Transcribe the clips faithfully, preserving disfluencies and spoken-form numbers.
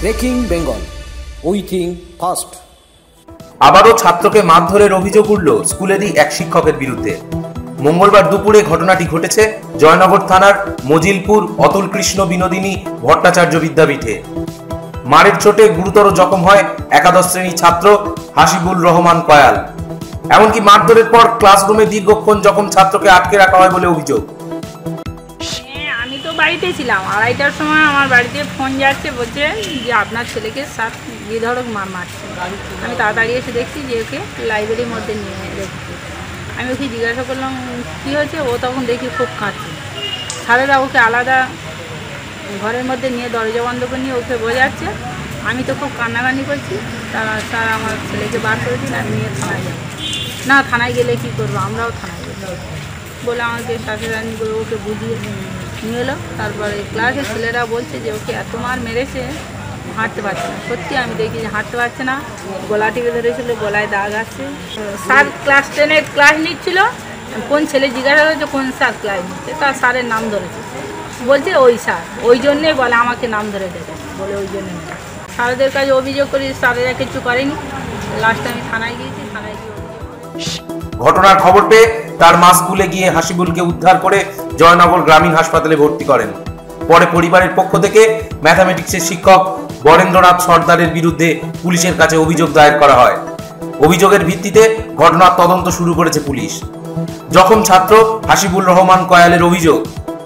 Breaking Bengal, we think first. আবারও ছাত্রকে মারধরের অভিযোগ উঠল স্কুলেরই এক শিক্ষকের বিরুদ্ধে। মঙ্গলবার দুপুরে ঘটনাটি ঘটেছে জয়নগর থানার মজিলপুর অতুল কৃষ্ণ বিনোদিনী ভট্টাচার্য বিদ্যাপীঠে। মারের চোটে গুরুতর জখম হয় একাদশ শ্রেণীর ছাত্র হাসিবুল রহমান কয়াল। এমনকি মারধরের পর ক্লাসরুমে দীর্ঘক্ষণ জখম ছাত্রকে আটকে রাখা হয় বলে অভিযোগ। আমি তো বাড়িতে ছিলাম, আড়াইটার সময় আমার বাড়িতে ফোন যাচ্ছে, বলছে যে আপনার ছেলেকে সাত বেধড়ক মার মারছে। আমি তাড়াতাড়ি এসে দেখছি যে ওকে লাইব্রেরির মধ্যে নিয়ে রেখেছি। আমি ওকে জিজ্ঞাসা করলাম কী হয়েছে, ও তখন দেখি খুব কাঁদছে। স্যারেরা ওকে আলাদা ঘরের মধ্যে নিয়ে দরজা বন্ধ করে নিয়ে ওকে বোঝাচ্ছে। আমি তো খুব কান্নাকানি করছি। তারা স্যার আমার ছেলেকে বার করে দিন, আমি নিয়ে থানায় যাব। না, থানায় গেলে কী করবো, আমরাও থানায় যাব বলে আমাকে শাশুড়ানি করে ওকে বুঝিয়ে নিয়ে এলো। তারপরে ক্লাসের ছেলেরা বলছে যে ওকে এত মার মেরেছে, হাঁটতে পারছে না। সত্যি আমি দেখি যে হাঁটতে পারছে না, গলা টিপে ধরেছিল, গলায় দাগ আছে। স্যার ক্লাস টেনের ক্লাস নিচ্ছিল, কোন ছেলে জিজ্ঞাসা করেছে কোন স্যার ক্লাস নিচ্ছে, তার স্যারের নাম ধরেছে, বলছে ওই স্যার, ওই জন্যে বলে আমাকে নাম ধরে ডেকে বলে ওই জন্যে। স্যারদের কাছে অভিযোগ করি, স্যারেরা কিছু করেনি। লাস্টে আমি থানায় গিয়েছি, থানায় গিয়ে ঘটনার খবর পেয়ে তার মা স্কুলে গিয়ে হাসিবুলকে উদ্ধার করে জয়নগর গ্রামীণ হাসপাতালে ভর্তি করেন। পরে পরিবারের পক্ষ থেকে ম্যাথামেটিক্সের শিক্ষক বরেন্দ্রনাথ সর্দারের বিরুদ্ধে পুলিশের কাছে অভিযোগ দায়ের করা হয়। অভিযোগের ভিত্তিতে ঘটনার তদন্ত শুরু করেছে পুলিশ। জখম ছাত্র হাসিবুল রহমান কয়ালের অভিযোগ,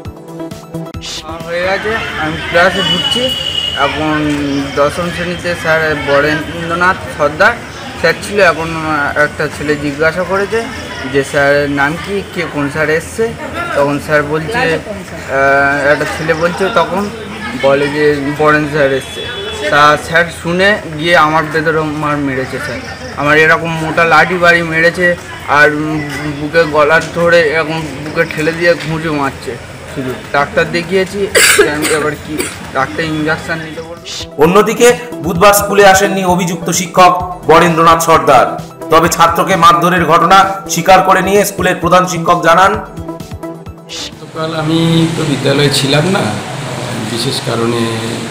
হয়ে গেছে, আমি ক্লাসে ঢুকছি, এখন দশম শ্রেণীতে স্যার বরেন্দ্রনাথ সর্দার স্যার ছিল। এখন একটা ছেলে জিজ্ঞাসা করেছে যে স্যারের নাম কি, কে কোন স্যার এসছে। তখন স্যার বলছে, একটা ছেলে বলছে তখন বলে যে বরেন স্যার এসছে। তা স্যার শুনে গিয়ে আমার বেধড়ক মার মেরেছে। স্যার আমার এরকম মোটা লাঠি বাড়ি মেরেছে, আর বুকে গলার ধরে এরকম বুকে ঠেলে দিয়ে ঘুঁটে মারছে। শুধু ডাক্তার দেখিয়েছি, এবার কি ডাক্তার ইঞ্জেকশন নিতে বলবো। অন্যদিকে বুধবার স্কুলে আসেননি অভিযুক্ত শিক্ষক বরেন্দ্রনাথ সর্দার। তবে ছাত্রকে মারধরের ঘটনা স্বীকার করে নিয়ে স্কুলের প্রধান শিক্ষক জানান, গতকাল আমি তো বিদ্যালয়ে ছিলাম না, বিশেষ কারণে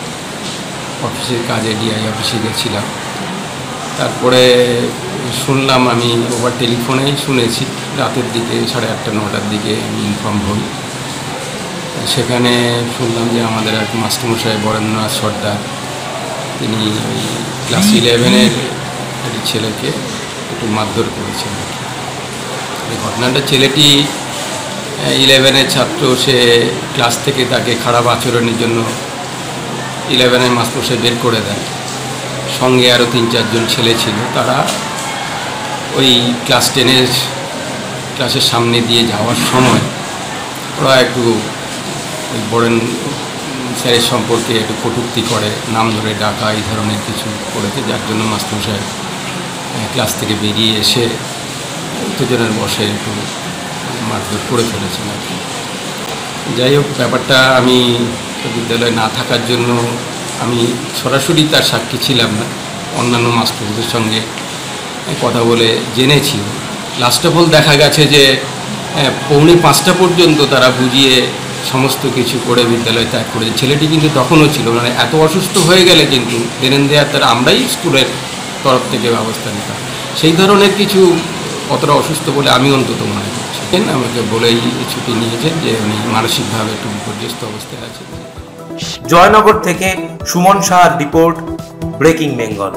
অফিসের কাজে ডিআই অফিসে গেছিলাম। তারপরে শুনলাম, আমি ওভার টেলিফোনেই শুনেছি, রাতের দিকে সাড়ে আটটা নটার দিকে আমি ইনফর্ম হই। সেখানে শুনলাম যে আমাদের এক মাস্টারমশাই বরেন্দ্রনাথ সর্দার, তিনি ওই ক্লাস ইলেভেনের একটি ছেলেকে একটু মারধর করেছেন। এই ঘটনাটা, ছেলেটি ইলেভেনের ছাত্র, সে ক্লাস থেকে তাকে খারাপ আচরণের জন্য ইলেভেনের মাস্টারমশাই বের করে দেয়। সঙ্গে আরও তিন চারজন ছেলে ছিল, তারা ওই ক্লাস টেনের ক্লাসের সামনে দিয়ে যাওয়ার সময় ওরা একটু ওই বরেন স্যারের সম্পর্কে একটু কটূক্তি করে, নাম ধরে ডাকা, এই ধরনের কিছু করেছে, যার জন্য মাস্টারমশাই ক্লাস থেকে বেরিয়ে এসে উত্তেজনার বসে একটু মারধর করে ফেলেছেন আর কি। যাই হোক, ব্যাপারটা আমি বিদ্যালয়ে না থাকার জন্য আমি সরাসরি তার সাক্ষী ছিলাম না, অন্যান্য মাস্টারদের সঙ্গে কথা বলে জেনেছি। লাস্ট অফ অল দেখা গেছে যে পৌনে পাঁচটা পর্যন্ত তারা বুঝিয়ে সমস্ত কিছু করে বিদ্যালয় ত্যাগ করেছে। ছেলেটি কিন্তু তখনও ছিল, মানে এত অসুস্থ হয়ে গেলে কিন্তু দেনেন দেয়ার তারা আমরাই স্কুলের তরফ থেকে ব্যবস্থা নিতাম। সেই ধরনের কিছু, অতটা অসুস্থ বলে আমি অন্তত মনে করছি। আমাকে বলেই ছুটি নিয়েছেন যে উনি মানসিকভাবে একটু বিপর্যস্ত অবস্থায় আছেন। জয়নগর থেকে সুমন সাহার রিপোর্ট, ব্রেকিং বেঙ্গল।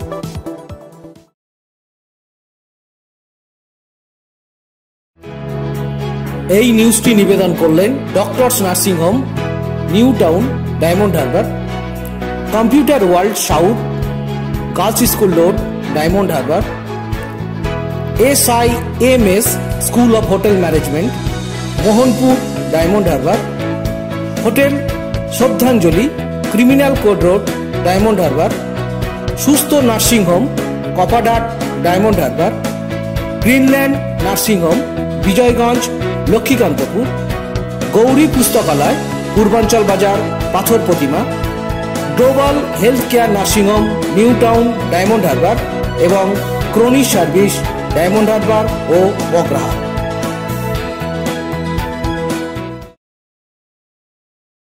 এই নিউজটি নিবেদন করলেন doctors nursing home, New Town, Diamond Harbour, computer world south, girls school road, Diamond Harbour, S I M S school of hotel management, Mohanpur, Diamond Harbour, hotel Shraddhanjali, criminal code road, Diamond Harbour, Sustha nursing home, কপাডাট, Diamond Harbour, Greenland nursing home, Bijoyganj, Lakshmikantapur, Gouri Pustakalay, Purbanchal Bazar, Pathar Pratima, global health care nursing home, New Town, Diamond Harbour এবং ক্রোনি service, Diamond Harbour ও বগরাহাট।